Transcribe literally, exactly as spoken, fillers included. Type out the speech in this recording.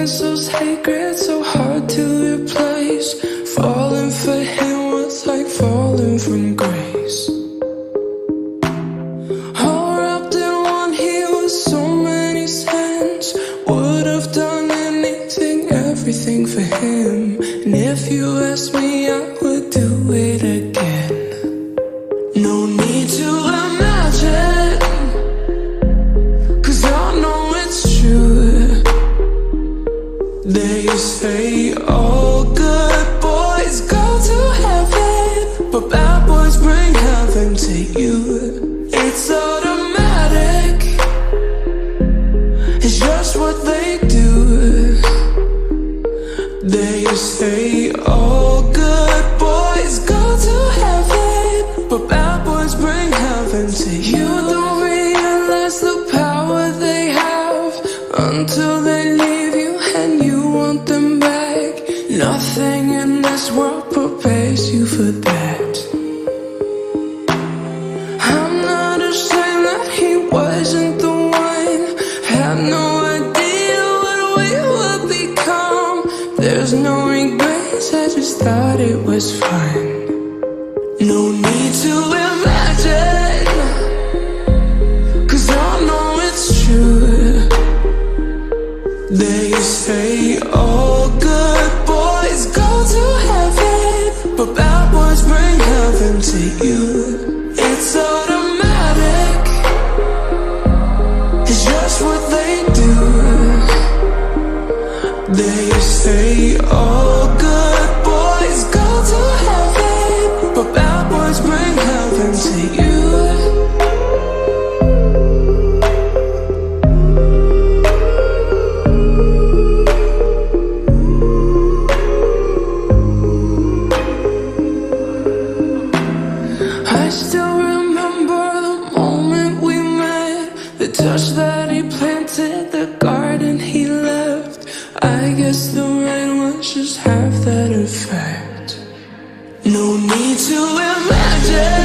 feeling so sacred, so hard to replace. Falling for him was like falling from grace. All wrapped in one, he was so many sins. Would have done anything, everything for him. And if you ask me, I would do it again. No need to imagine, 'cause I know it's true. They say all good boys go to heaven, but bad boys bring heaven to you. It's automatic, it's just what they do. They say all good boys go to heaven, but bad boys bring heaven to you. You don't realize the power they have until they leave you and you want them back. Nothing in this world prepares you for that. I'm not ashamed that he wasn't the one. Had no idea what we would become. There's no regrets, I just thought it was fun. No need to imagine, 'cause I know it's true. They say all good boys go to heaven, but bad boys bring heaven to you. It's automatic, it's just what they do. They say all good boys go to heaven, but bad boys bring heaven to you. I still remember the moment we met, the touch that he planted, the garden he left. I guess the rain was just half that effect. No need to imagine,